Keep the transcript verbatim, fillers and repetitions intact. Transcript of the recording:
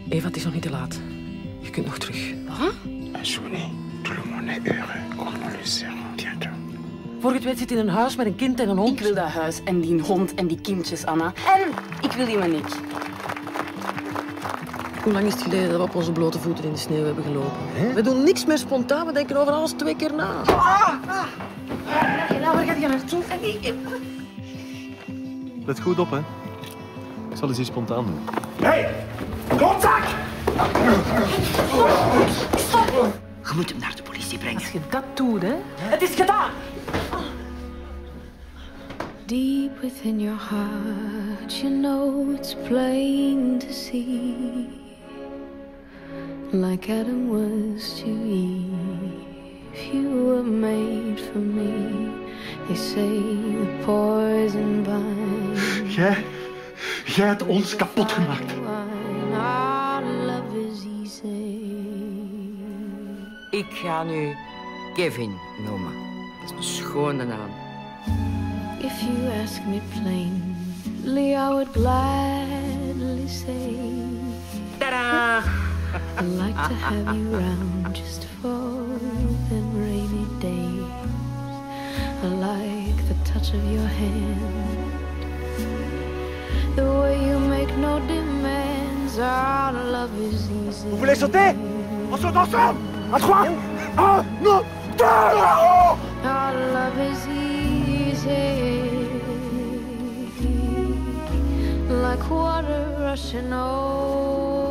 Eva, het is nog niet te laat. Je kunt nog terug. Wat? Swooni, tout le monde est heureux. Comme nous le serons bientôt. Voor je het weet zit in een huis met een kind en een hond. Ik wil dat huis en die hond en die kindjes, Anna. En ik wil die maniek. Hoe lang is het geleden dat we op onze blote voeten in de sneeuw hebben gelopen? He? We doen niks meer spontaan, we denken over alles twee keer na. Ah, ah. Nou, waar ga je naartoe? Let goed op, hè. Ik zal eens iets spontaan doen. Hé, hey, rotzak! Stop! Je moet hem naar de politie brengen. Als je dat doet, hè. Het is gedaan! Deep within your heart, you know it's plain to see. Like Adam was to Eve, you were made for me. They say the poison vine. Jij, jij hebt ons kapot gemaakt. Our love is easy. Ik ga nu Kevin noemen. Dat is een schone naam. If you ask me plainly, I would gladly say. Tada! I'd like to have you round just for them rainy days. I like the touch of your hand, the way you make no demands. Our love is easy. Vous voulez sauter? On saute ensemble! À trois! Un, non, deux! Our love is easy, like water rushing over.